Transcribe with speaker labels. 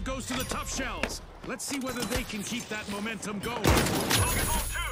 Speaker 1: goes to the tough shells. Let's see whether they can keep that momentum going.